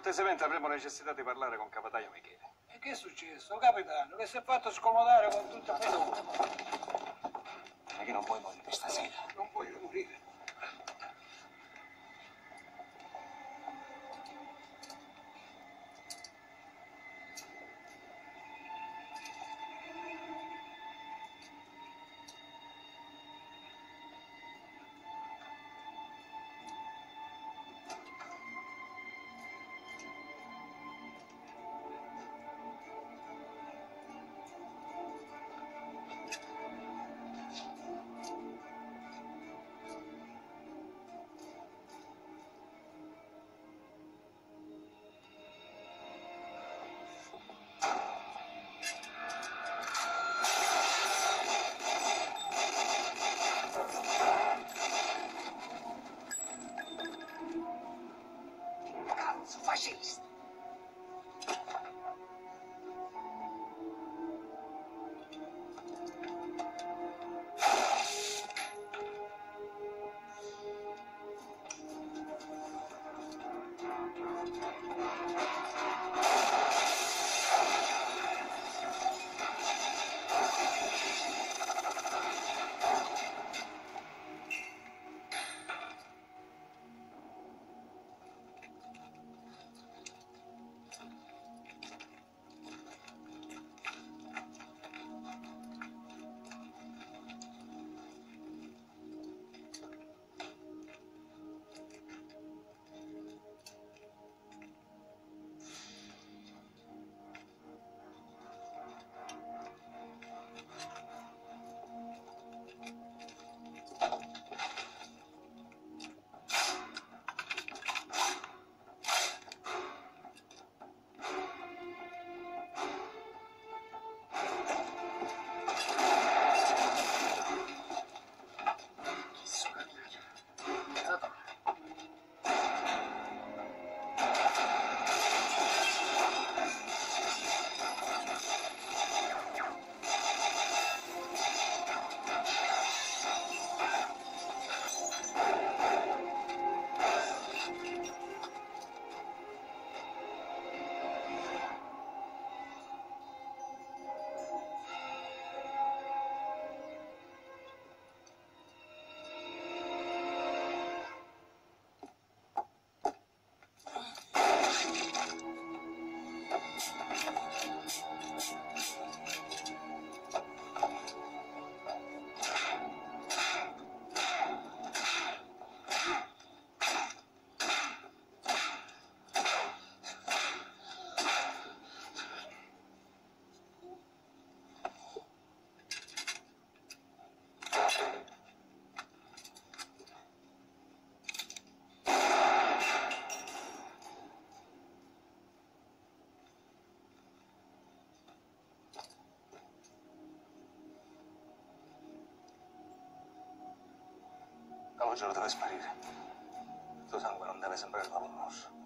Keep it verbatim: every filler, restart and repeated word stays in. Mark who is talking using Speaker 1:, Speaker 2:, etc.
Speaker 1: Cortesemente avremo necessità di parlare con Capitaio Michele.
Speaker 2: E che è successo, capitano? Che si è fatto scomodare con tutta la
Speaker 1: Ma che non puoi morire stasera.
Speaker 2: Non voglio morire.
Speaker 3: Fascista.
Speaker 1: Calogero deve sparire. Il tuo sangue non deve sembrare lavoroso.